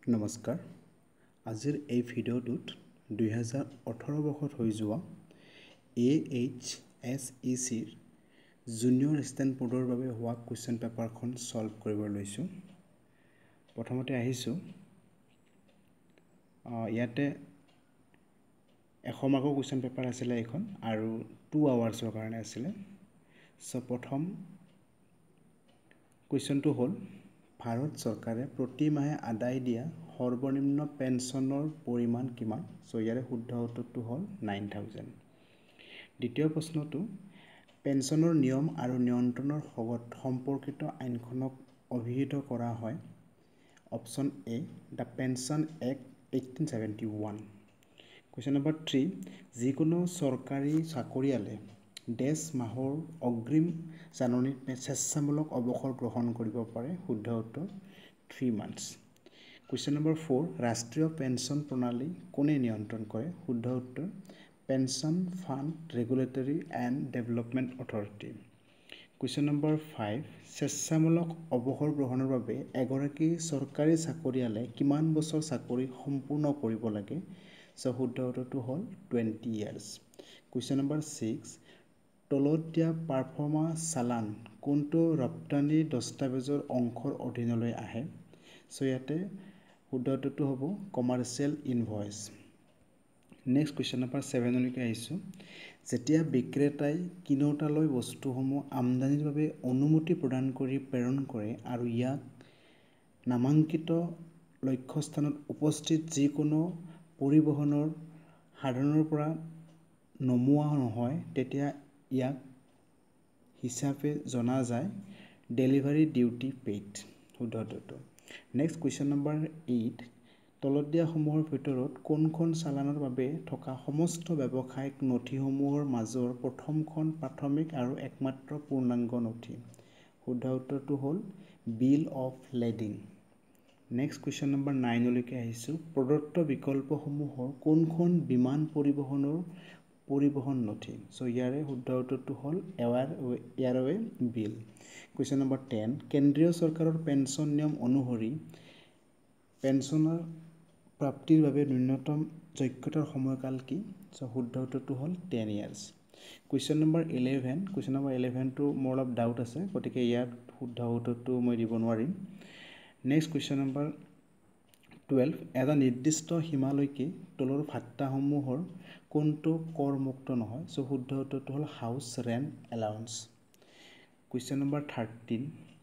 নমস্কাৰ আজিৰ এই ভিডিঅ'টোত 2018 বৰ্ষত হৈ যোৱা AHSECৰ জুনিয়ৰ এছিষ্টেণ্ট পদৰ বাবে হোৱা কুৱেশ্যন পেপাৰখন সলভ কৰিব লৈছোঁ। প্ৰথমতে আহিছোঁ ইয়াতে 100 মাৰ্কৰ কুৱেশ্যন পেপাৰ আছিলে এখন আৰু 2 আৱাৰ্ছৰ কাৰণে আছিলে। সো প্ৰথম কুৱেশ্যনটো হ'ল ভাৰত চৰকাৰে প্ৰতি মাহে আদায় দিয়া সৰ্বনিম্ন পেঞ্চনৰ পৰিমাণ কিমান? সো ইয়াৰে শুদ্ধ উত্তৰটো হ'ল 9000। দ্বিতীয় প্ৰশ্নটো পেঞ্চনৰ নিয়ম আৰু নিয়ন্ত্ৰণৰ লগত সম্পৰ্কিত আইনখনক অভিহিত কৰা হয়। Option a the pension act 1871। Question number 3 যিকোনো চৰকাৰী চাকৰিয়ালে ডেছ মাহৰ অগ্ৰিম জাননীত স্বেচ্ছামূলক অৱসৰ গ্ৰহণ কৰিব পাৰে। শুদ্ধ উত্তৰ 3 months। কুৱেশ্যন নম্বৰ 4 ৰাষ্ট্ৰীয় পেঞ্চন প্ৰণালী কোনে নিয়ন্ত্ৰণ কৰে? শুদ্ধ উত্তৰ pension fund regulatory and development authority. Question number 5 স্বেচ্ছামূলক অৱসৰ গ্ৰহণৰ বাবে এগৰাকী চৰকাৰী চাকৰিয়ালে কিমান বছৰ চাকৰি সম্পূৰ্ণ কৰিব লাগে? সো শুদ্ধ উত্তৰটো হ'ল 20 years। কুৱেশ্যন নম্বৰ 6 তলত দিয়া পাৰফৰ্মাৰ চালান কোনটো ৰপ্তানি দস্তাবেজৰ অংশৰ অধীনলৈ আহে? সো ইয়াতে শুদ্ধ উত্তৰটো হ'ব commercial invoice. Next question number 7লৈকে আহিছোঁ। যেতিয়া বিক্ৰেতাই কিনোতালৈ বস্তুসমূহ আমদানিৰ বাবে অনুমতি প্ৰদান কৰি প্ৰেৰণ কৰে আৰু ইয়াক নামাঙ্কিত লক্ষ্যস্থানত উপস্থিত যিকোনো পৰিবহণৰ সাধনৰ পৰা নমোৱা নহয় তেতিয়া ইয়াক হিচাপে জনা যায় ডেলিভাৰী ডিউটি পেইড। শুদ্ধ উত্তৰটো। নেক্সট কুৱেশ্যন নম্বৰ 8 তলত দিয়াসমূহৰ ভিতৰত কোনখন চালানৰ বাবে থকা সমস্ত ব্যৱসায়িক নথিসমূহৰ মাজৰ প্ৰথমখন প্ৰাথমিক আৰু একমাত্ৰ পূৰ্ণাংগ নথি? শুদ্ধ উত্তৰটো হ'ল bill of lading. Next question number 9লৈকে আহিছোঁ। প্ৰদত্ত বিকল্পসমূহৰ কোনখন বিমান পৰিবহণৰ পৰিবহণ নথি? সো ইয়াৰে শুদ্ধ উত্তৰটো হ'ল এয়াৰৱে বিল। কুৱেশ্যন নম্বৰ 10 কেন্দ্ৰীয় চৰকাৰৰ পেঞ্চন নিয়ম অনুসৰি পেঞ্চনৰ প্ৰাপ্তিৰ বাবে ন্যূনতম যোগ্যতাৰ সময়কাল কি? সো শুদ্ধ উত্তৰটো হ'ল 10 years। Question number 11 question number 11টো মোৰ অলপ ডাউট আছে, গতিকে ইয়াত শুদ্ধ উত্তৰটো মই দিব নোৱাৰিম। নেক্সট কুৱেশ্যন নম্বৰ 12 এটা নিৰ্দিষ্ট সীমালৈকে তলৰ ভাত্তাসমূহৰ কোনটো কৰমুক্ত নহয়? সো শুদ্ধ উত্তৰটো হ'ল house rent allowance. Question number 13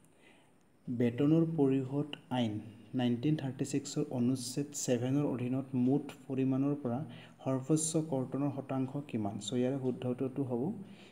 বেতনৰ পৰিশোধ আইন 1936ৰ অনুচ্ছেদ 7ৰ অধীনত মুঠ পৰিমাণৰ পৰা সৰ্বোচ্চ কৰ্তনৰ শতাংশ কিমান? সো ইয়াৰে শুদ্ধ উত্তৰটো হ'ব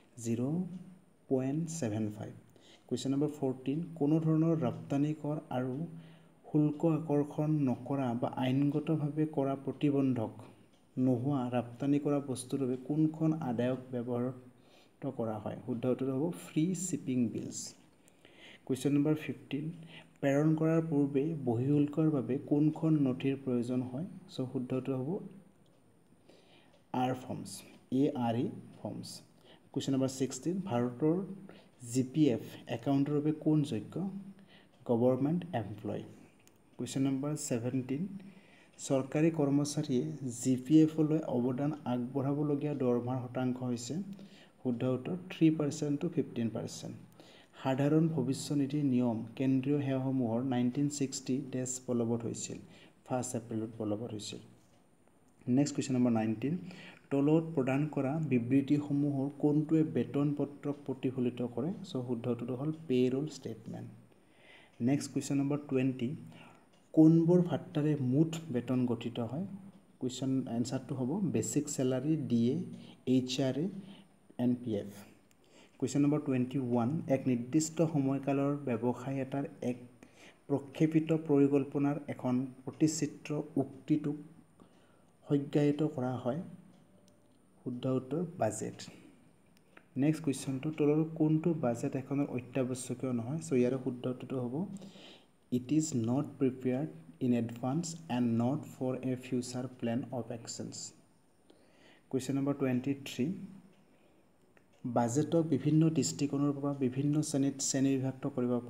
0.75। কুৱেশ্যন নম্বৰ 14 কোনো ধৰণৰ ৰপ্তানি কৰ আৰু শুল্ক আকৰ্ষণ নকৰা বা আইনগতভাৱে কৰা প্ৰতিবন্ধক নোহোৱা ৰপ্তানি কৰা বস্তুৰ বাবে কোনখন আদায়ক ব্যৱহৃত কৰা হয়? শুদ্ধ উত্তৰটো হ'ব free shipping bills. Question number 15 প্ৰেৰণ কৰাৰ পূৰ্বে বহিঃশুল্কৰ বাবে কোনখন নথিৰ প্ৰয়োজন হয়? সো শুদ্ধ উত্তৰ হ'ব ARE ফৰ্মছ। কুৱেশ্যন নম্বৰ 16 ভাৰতৰ GPF একাউণ্টৰ বাবে কোন যোগ্য? Government employ. কুৱেশ্যন নম্বৰ 17 চৰকাৰী কৰ্মচাৰীয়ে GPFলৈ অৱদান আগবঢ়াবলগীয়া দৰমহাৰ শতাংশ হৈছে? শুদ্ধ উত্তৰ 3% to 15%। সাধাৰণ ভৱিষ্যনিধি নিয়ম কেন্দ্ৰীয় সেৱাসমূহৰ 1960 বলবৎ হৈছিল? 1 এপ্ৰিলত বলবৎ হৈছিল। নেক্সট কুৱেশ্যন নম্বৰ 19 তলত প্ৰদান কৰা বিবৃতিসমূহৰ কোনটোৱে বেতন পত্ৰক প্ৰতিফলিত কৰে? সো শুদ্ধ উত্তৰটো হ'ল payroll statement. Next question number 20 কোনবোৰ ভাত্তাৰে মুঠ বেতন গঠিত হয়? কুৱেশ্যন এনচাৰটো হ'ব basic salary, DA, HRA and PF। Question number 21 এক নিৰ্দিষ্ট সময়কালৰ ব্যৱসায় এটাৰ এক প্ৰক্ষেপিত পৰিকল্পনাৰ এখন প্ৰতিচিত্ৰ উক্তিটোক সংজ্ঞায়িত কৰা হয়? শুদ্ধ উত্তৰ বাজেট। নেক্সট কুৱেশ্যনটো তলৰ কোনটো বাজেট এখনৰ অত্যাৱশ্যকীয় নহয়? সো ইয়াৰে শুদ্ধ উত্তৰটো হ'ব it is not prepared in advance and not for a future plan of actions. Question number 23 বাজেটক বিভিন্ন দৃষ্টিকোণৰ পৰা বিভিন্ন শ্ৰেণীত শ্ৰেণীবিভক্ত কৰিব পাৰি।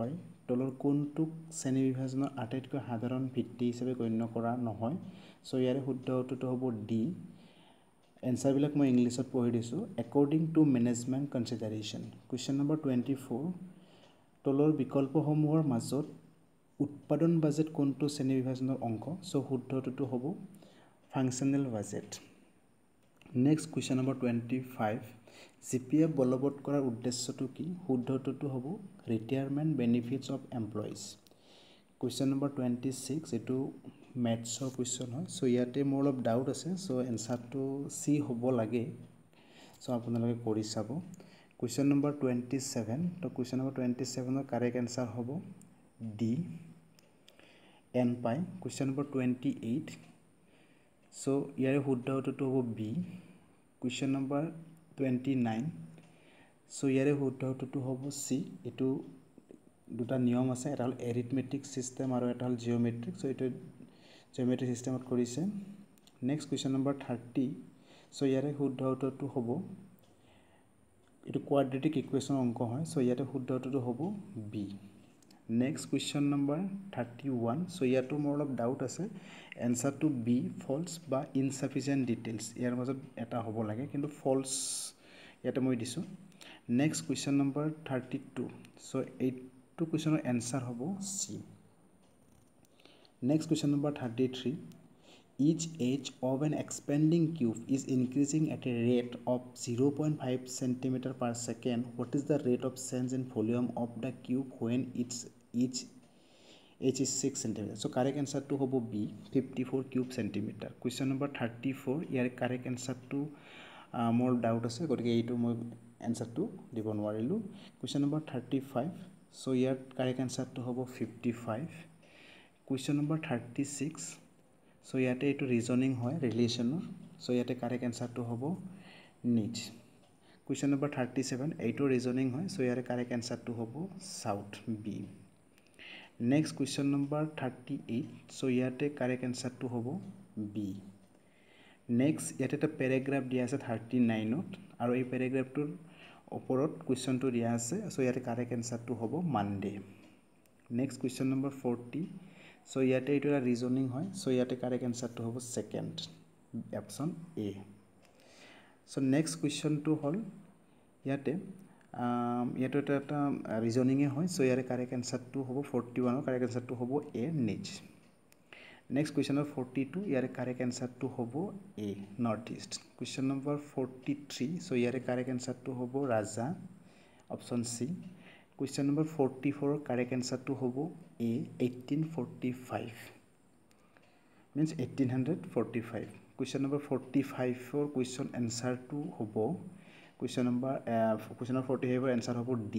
তলৰ কোনটোক শ্ৰেণী বিভাজনৰ আটাইতকৈ সাধাৰণ ভিত্তি হিচাপে গণ্য কৰা নহয় সো ইয়াৰে শুদ্ধ উত্তৰটো হ'ব ডি এনসাৰবিলাক মই ইংলিছত পঢ়ি দিছোঁ according to management consideration question number 24 তলৰ বিকল্পসমূহৰ মাজত উৎপাদন বাজেট কোনটো শ্ৰেণী বিভাজনৰ অংশ সো শুদ্ধ উত্তৰটো হ'ব functional budget next question number 25 GPF বলবৎ কৰাৰ উদ্দেশ্যটো কি শুদ্ধ উত্তৰটো হ'ব retirement benefits of employees question number 26 এটো মেথছৰ কুৱেশ্যন হয় সো ইয়াতে মোৰ অলপ ডাউট আছে সো এনসাৰটো সি হ'ব লাগে সো আপোনালোকে কৰি চাব কুৱেশ্যন নম্বৰ 27 তো কুৱেশ্যন নম্বৰ 27 ৰ কাৰেক্ট এনসাৰ হ'ব D n pi question number 28 so ইয়াৰে শুদ্ধ উত্তৰটো হ'ব বি কুৱেশ্যন নম্বৰ 29 সো ইয়াৰে শুদ্ধ উত্তৰটো হ'ব সি এটো দুটা নিয়ম আছে এটা হল এৰিথমেটিক সিস্টেম আৰু এটা হল জিওমেট্ৰিক সো এটো জিওমেট্ৰিক সিস্টেমত কৰিছে নেক্সট কুৱেশ্যন নম্বৰ 30 সো ইয়াৰে শুদ্ধ উত্তৰটো হ'ব এটো কোৱাড্ৰেটিক ইকুৱেশ্যন অংক হয় সো ইয়াতে শুদ্ধ উত্তৰটো হ'ব B next question number 31 so ইয়াতো মোৰ অলপ ডাউট আছে এনসাৰটো বি ফলছ বা ইনসাফিচিয়েন্ট ডিটেইলছ ইয়াৰ মাজত এটা হ'ব লাগে কিন্তু ফলছ ইয়াতে মই দিছোঁ নেক্সট কুৱেশ্যন নম্বৰ 32 সো এইটো কুৱেশ্যনৰ এনসাৰ হ'ব C next question number 33 each edge of an expanding cube is increasing at a rate of 0.5 cm per second what is the rate of change in volume of the cube when each edge is 6 cm so correct answer to hobo b 54 cube centimeter question number 34 ইয়াৰ correct answer to more doubt আছে গতিকে এইটো মই answer to দিব নোৱাৰিলো question number 35 so year correct answer to hobo 55 question number 36 so ইয়াতে এইটো reasoning হয় ৰিলেচনৰ so ইয়াতে correct answer to hobo নিচ question number 37 এইটো ৰিজনিং হয় so ইয়াৰে correct answer to hobo south b next question number 38 so ইয়াতে correct answer to hobo b next ইয়াতে এটা paragraph দিয়া আছে 39 ত আৰু এই paragraphটোৰ ওপৰত questionটো দিয়া আছে so ইয়াতে correct answer to hobo monday next question number 40 so ইয়াতে এইটো ৰিজনিং হয় so ইয়াতে correct answer to hobo second option a so next question to হল ইয়াতে ইয়াতে এটা ৰিজনিং হয় so ইয়াৰে correct answer to hobo 41 ৰ correct answer to hobo a নিচ next question number 42 ইয়াৰে correct answer to hobo a north east question number 43 so ইয়াৰে correct answer to hobo raja option c question number 44 correct answer to hobo a 1845 means 1845 question number 45 for question answer to hobo question number 45 answer hobo d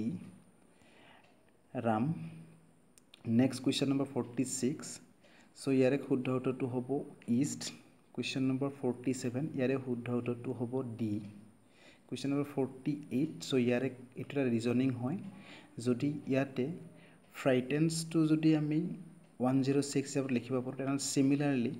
ram next question number 46 so yare শুদ্ধ উত্তৰটো hobo east question number 47 yare শুদ্ধ উত্তৰটো hobo d question number 48 so yare এটা reasoning হয় যদি ইয়াতে frightens to যদি আমি 106 হিচাপত লিখিব পাৰো তেনে সিমিলাৰলি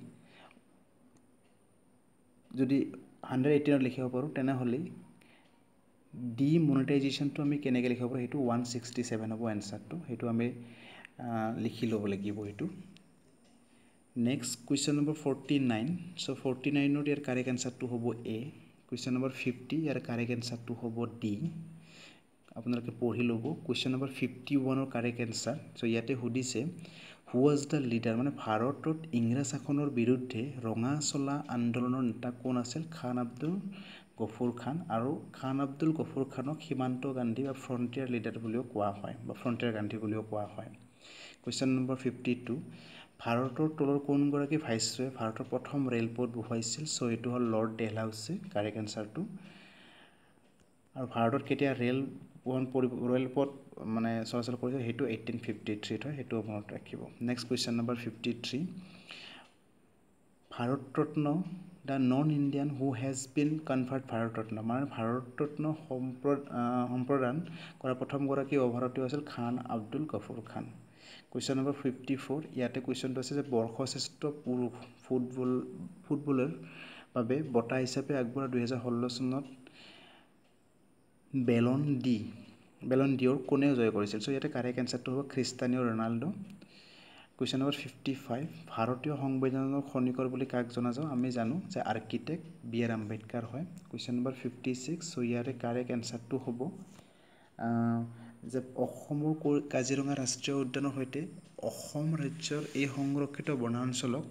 যদি 118 ত লিখিব পাৰো তেনে হলে demonetization to আমি কেনেকৈ লিখিব পাৰো হেতু 167 হ'ব आंसर to হেতু আমি লিখি লব লাগিব হেতু next question number 49 so 49 ৰ ইয়াৰ correct answer to হ'ব a question number 50 year correct answer to হ'ব d আপোনালোকে পঢ়ি লব question number 51 ৰ correct answer so ইয়াতে সুধিছে who was the leader মানে ভাৰতত ইংৰাজ শাসনৰ বিৰুদ্ধে ৰঙা চলা আন্দোলনৰ নেতা কোন আছিল খান আব্দুল গফুৰ খান আৰু খান আব্দুল গফুৰ খানক সীমান্ত গান্ধী বা ফ্ৰন্টিয়াৰ লিডাৰ বুলিও কোৱা হয় বা ফ্ৰন্টিয়াৰ গান্ধী বুলিও কোৱা হয় question number 52 ভাৰতৰ তলৰ কোন গৰাকী ভাইসৰয় ভাৰতৰ প্ৰথম ৰেলপথ বহুৱাইছিল সো এটো হল lord Dalhousie correct answer to আৰু ভাৰতত কেতিয়া ৰেলপথ মানে চলাচল কৰিছিল হেতু 1853 হয় হেতু মনত ৰাখিব next question number 53 Bharat Ratna the non indian who has been conferred Bharat Ratna মানে ভাৰত ৰত্ন সম্প্ৰদান কৰা প্ৰথম গৰাকী অভাৰতীয় আছিল খান আব্দুল গফুৰ খান question number 54 ইয়াতে questionটো আছে যে বৰ্ষশ্ৰেষ্ঠ পুৰুষ ফুটবলাৰ বাবে বঁটা হিচাপে আগবঢ়া 2016 চনত বেলন ডি বেলন ডিঅ'ৰ কোনে জয় কৰিছিল চ' ইয়াতে কাৰেক্ট এনচাৰটো হ'ব ক্ৰিষ্টিয়ানো ৰনাল্ডো কুৱেশ্যন নম্বৰ 55 ভাৰতীয় সংবিধানৰ খনিকৰ বুলি কাক জনা যাওঁ আমি জানো যে আৰ্কিটেক্ট বি আৰ আম্বেদকাৰ হয় কুৱেশ্যন নম্বৰ 56 চ' ইয়াৰে কাৰেক্ট এনচাৰটো হ'ব যে অসমৰ কাজিৰঙা ৰাষ্ট্ৰীয় উদ্যানৰ সৈতে অসম ৰাজ্যৰ এই সংৰক্ষিত বনাঞ্চলক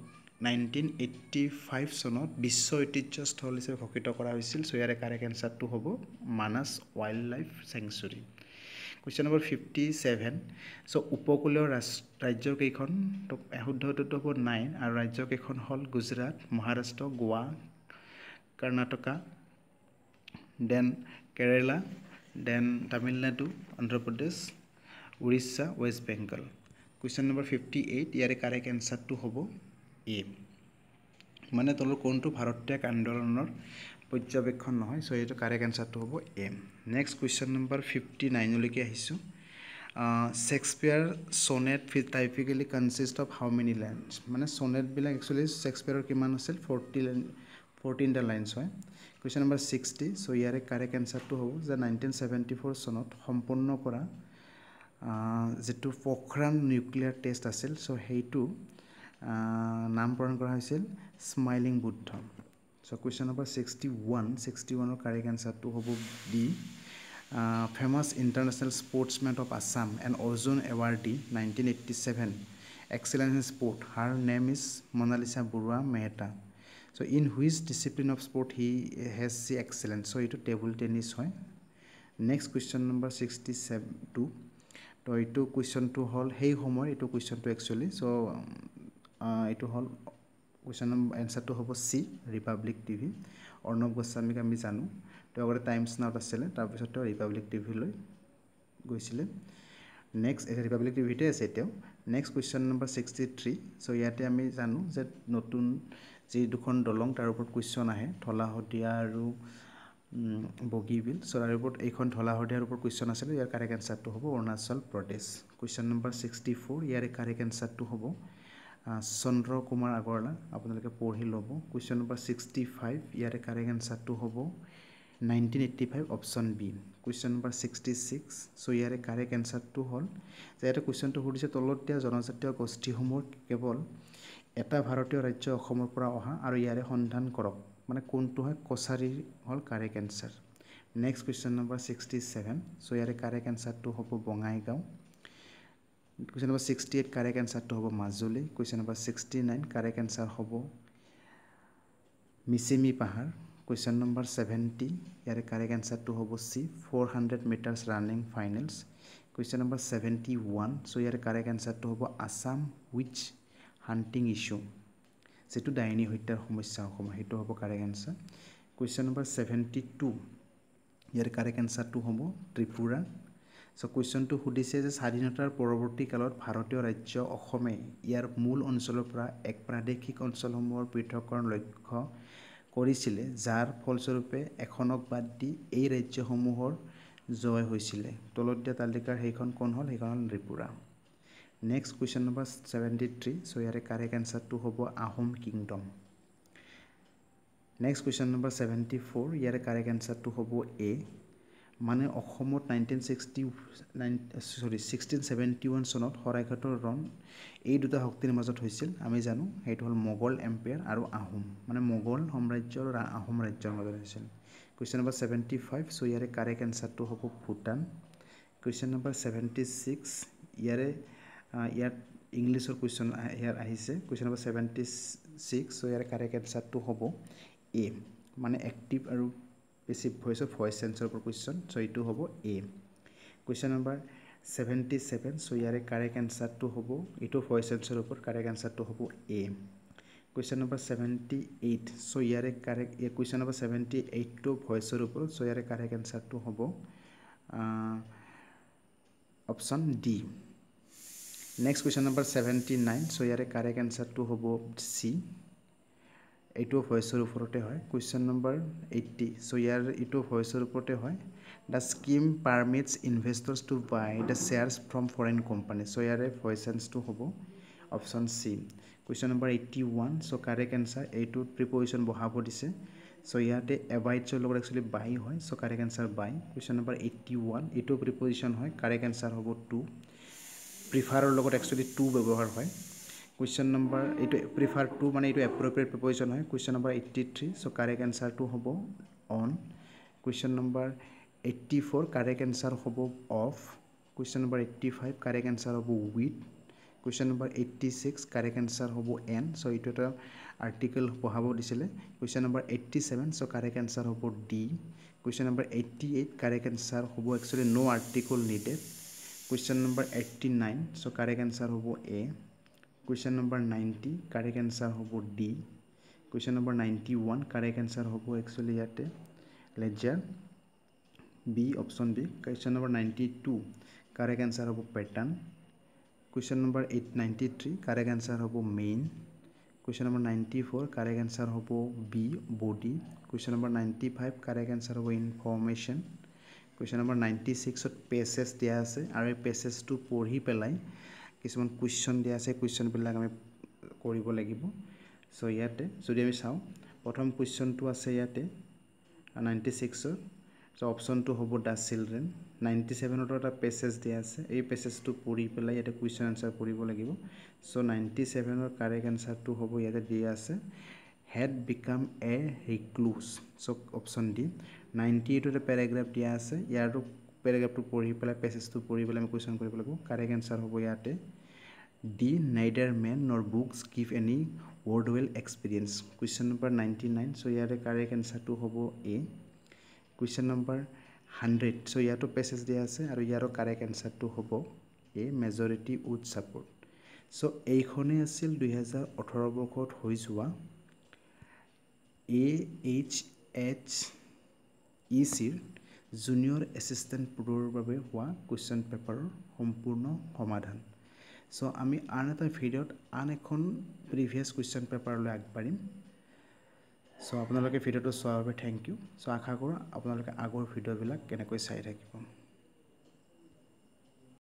1985 চনত বিশ্ব ঐতিহ্যস্থল হিচাপে ঘোষিত কৰা হৈছিল চ' ইয়াৰে কাৰেক্ট এনচাৰটো হ'ব Manas wildlife sanctuary question number 57 so' উপকূলীয় ৰাজ্য কেইখন শুদ্ধ উত্তৰটো হ'ব 9 আৰু ৰাজ্য কেইখন হ'ল Gujarat Maharashtra Goa Karnataka then Kerala then Tamil Nadu Andhra Pradesh Orissa west Bengal question number 58 ইয়াৰে কাৰেক্ট এনচাৰটো হ'ব এ মানে তলৰ কোনটো ভাৰতীয় আন্দোলনৰ পৰ্যবেক্ষণ নহয় চ' এইটো কাৰেক্ট এনচাৰটো হ'ব এ নেক্সট কুৱেশ্যন নম্বৰ 59লৈকে আহিছোঁ Shakespeare sonnet typically consist of how many lines মানে ছনেটবিলাক একচুৱেলি শেক্সপিয়াৰৰ কিমান আছিল 14টা লাইনছ হয় কুৱেশ্যন নম্বৰ 60 চ' ইয়াৰে কাৰেক্ট এনচাৰটো হ'ব যে 1974 চনত সম্পন্ন কৰা যেটো পোখৰাণ নিউক্লিয়াৰ টেষ্ট আছিল চ' সেইটো নামকৰণ কৰা হৈছিল smiling Buddha so' question number 61ৰ কাৰেক্ট এনচাৰটো হ'ব the famous international sportsmen of Assam and Arjun awardee 1987 excellence in sport her name is Monalisa Baruah Mehta so' in which discipline of sport he has see excellence so' এইটো table tennis হয় next question number 62 তো এইটো কুৱেশ্যনটো হ'ল সেই সময়ৰ এইটো কুৱেশ্যনটো একচুৱেলি চ' এইটো হ'ল কুৱেশ্যন নম্বৰ এনচাৰটো হ'ব চি ৰিপাব্লিক টিভি অৰ্ণৱ গোস্বামীক আমি জানো তেওঁ আগতে টাইমছ নাওত আছিলে তাৰপিছত তেওঁ ৰিপাব্লিক টিভিলৈ গৈছিলে নেক্সট এটা ৰিপাব্লিক টিভিতে আছে এতিয়াও নেক্সট কুৱেশ্যন নম্বৰ 63 চ' ইয়াতে আমি জানো যে নতুন যি দুখন দলং তাৰ ওপৰত কুৱেশ্যন আহে ধলা শদিয়া আৰু বগীবিল চ' তাৰ ওপৰত এইখন ধলা শদিয়াৰ ওপৰত কুৱেশ্যন আছিলে ইয়াৰ কাৰেক্ট এনচাৰটো হ'ব অৰুণাচল প্ৰদেশ কুৱেশ্যন নম্বৰ 64 ইয়াৰে কাৰেক্ট এনচাৰটো হ'ব চন্দ্ৰ কুমাৰ আগৰৱালা আপোনালোকে পঢ়ি ল'ব কুৱেশ্যন নম্বৰ 65 ইয়াৰে কাৰেক্ট এনচাৰটো হ'ব 1985 option B question number 66 so' ইয়াৰে কাৰেক্ট এনচাৰটো হ'ল যে ইয়াতে কুৱেশ্যনটো সুধিছে তলত দিয়া জনজাতীয় গোষ্ঠীসমূহ কেৱল এটা ভাৰতীয় ৰাজ্য অসমৰ পৰা অহা আৰু ইয়াৰে সন্ধান কৰক মানে কোনটো হয় কছাৰী হ'ল correct answer next question number 67 so' ইয়াৰে কাৰেক্ট এনচাৰটো হ'ব বঙাইগাঁও কুৱেশ্যন নম্বৰ 68 কাৰেক্ট এনচাৰটো হ'ব Majuli question number 69 correct answer হ'ব মিচিমি পাহাৰ কুৱেশ্যন নম্বৰ 70 ইয়াৰে কাৰেক্ট এনচাৰটো হ'ব C 400 meters running finals question number 71 so' ইয়াৰে কাৰেক্ট এনচাৰটো হ'ব আছাম উইচ হাণ্টিং ইছ্যু যেটো ডাইনী হত্যাৰ সমস্যা অসমৰ সেইটো হ'ব কাৰেক্ট এনচাৰ কুৱেশ্যন নম্বৰ 72 ইয়াৰ কাৰেক্ট এনচাৰটো হ'ব ত্ৰিপুৰা চ' কুৱেশ্যনটো সুধিছে যে স্বাধীনতাৰ পৰৱৰ্তী কালত ভাৰতীয় ৰাজ্য অসমে ইয়াৰ মূল অঞ্চলৰ পৰা এক প্ৰাদেশিক অঞ্চলসমূহৰ পৃথককৰণ লক্ষ্য কৰিছিলে যাৰ ফলস্বৰূপে এখনক বাদ দি এই ৰাজ্যসমূহৰ জয় হৈছিলে তলত দিয়া তালিকাৰ সেইখন কোন হ'ল সেইখন হ'ল Tripura next question number 73 so' ইয়াৰে কাৰেক্ট এনচাৰটো হ'ব Ahom kingdom next question number 74 ইয়াৰে কাৰেক্ট এনচাৰটো হ'ব এ মানে অসমত 1671 চনত শৰাইঘাটৰ ৰণ এই দুটা শক্তিৰ মাজত হৈছিল আমি জানো সেইটো হ'ল মোগল এম্পায়াৰ আৰু আহোম মানে মোগল সাম্ৰাজ্য আৰু আহোম ৰাজ্যৰ মাজত হৈছিল কুৱেশ্যন নম্বৰ 75 চ' ইয়াৰে কাৰেক্ট এনচাৰটো হ'ব ভূটান কুৱেশ্যন নম্বৰ 76 ইয়াত ইংলিছৰ কুৱেশ্যন ইয়াত আহিছে কুৱেশ্যন নম্বৰ 76 চ' ইয়াৰে কাৰেক্ট এনচাৰটো হ'ব এ মানে এক্টিভ আৰু পেছিভ ভইচ অফ ভইচ চেঞ্চৰ ওপৰত কুৱেশ্যন চ' এইটো হ'ব এ কুৱেশ্যন নম্বৰ 77 চ' ইয়াৰে কাৰেক্ট এনচাৰটো হ'ব এইটো ভইচ চেঞ্চৰ ওপৰত কাৰেক্ট এনচাৰটো হ'ব এ কুৱেশ্যন নম্বৰ 78 চ' ইয়াৰে কাৰেক্ট কুৱেশ্যন নম্বৰ 78টো ভইচৰ ওপৰত চ' ইয়াৰে কাৰেক্ট এনচাৰটো হ'ব option D next question number 79 so' ইয়াৰে কাৰেক্ট এনচাৰটো হ'ব চি এইটো ভইচৰ ওপৰতে হয় কুৱেশ্যন নম্বৰ 80 চ' ইয়াৰ এইটো ভইচৰ ওপৰতে হয় the scheme permits investors to buy the shares from foreign company so' ইয়াৰে ভইচ চেঞ্চটো হ'ব option C question number 81 so' correct answer এইটো প্ৰিপজিশ্যন বহাব দিছে সো ইয়াতে এভাইডছৰ লগত একচুৱেলি বাই হয় so correct answer by question number 81 এইটো প্ৰিপজিশ্যন হয় কাৰেক্ট এনসাৰ হ'ব 2 প্ৰিফাৰৰ লগত একচুৱেলি 2 ব্যৱহাৰ হয় কুৱেশ্যন নম্বৰ এইটো প্ৰিফাৰ 2 মানে এইটো এপ্ৰপ্ৰিয়েট প্ৰিপজিশ্যন হয় কুৱেশ্যন নম্বৰ 83 সো কাৰেক্ট এনসাৰটো হ'ব on question number 84 correct answer হ'ব of question number 85 correct answer হ'ব with question number 86 correct answer হ'ব এন সো এইটো এটা আৰ্টিকেল পঢ়াব দিছিলে question number 87 so correct answer হ'ব D question number 88 correct answer হ'ব actually no article needed question number 89 so correct answer হ'ব A question number 90 correct answer হ'ব D question number 91 correct answer হ'ব actually ইয়াতে leisure B option B question number 92 correct answer হ'ব pattern question number 893 correct answer হ'ব main question number 94 correct answer হ'ব B body question number 95 correct answer হ'ব information question number 96ত passage দিয়া আছে আৰু এই পেছেজটো পঢ়ি পেলাই কিছুমান কুৱেশ্যন দিয়া আছে কুৱেশ্যনবিলাক আমি কৰিব লাগিব সো ইয়াতে যদি আমি চাওঁ প্ৰথম কুৱেশ্যনটো আছে ইয়াতে 96ৰ সো অপশ্যনটো হ'ব দ্য চিলড্ৰেন 97ত এটা পেছেজ দিয়া আছে এই পেছেজটো পঢ়ি পেলাই ইয়াতে কুৱেশ্যন আনসাৰ কৰিব লাগিব সো 97ৰ কাৰেক্ট আনসাৰটো হ'ব ইয়াতে দিয়া আছে had become a recluse so option D 98ত এটা পেৰাগ্ৰাফ দিয়া আছে ইয়াৰটো পেৰাগ্ৰাফটো পঢ়ি পেলাই পেছেজটো পঢ়ি পেলাই আমি কুৱেশ্যন কৰিব লাগিব কাৰেক্ট আনসাৰ হ'ব ইয়াতে D neither men nor books give any worthwhile experience question number 99 so ইয়াতে কাৰেক্ট আনসাৰটো হ'ব এ কুৱেশ্যন নম্বৰ 100 সো ইয়াতো পেছেজ দিয়া আছে আৰু ইয়াৰো কাৰেক্ট আনসাৰটো হ'ব A majority would support so এইখনেই আছিল 2018 বৰ্ষত হৈ যোৱা AHHECৰ জুনিয়ৰ এছিষ্টেণ্ট পদৰ বাবে হোৱা কুৱেশ্যন পেপাৰৰ সম্পূৰ্ণ সমাধান সো আমি আন এটা ভিডিঅ'ত আন এখন প্ৰিভিয়াছ কুৱেশ্যন পেপাৰলৈ আগবাঢ়িম সো আপোনালোকে ভিডিঅ'টো চোৱাৰ বাবে থেংক ইউ সো আশা কৰোঁ আপোনালোকে আগৰ ভিডিঅ'বিলাক কেনেকৈ চাই থাকিব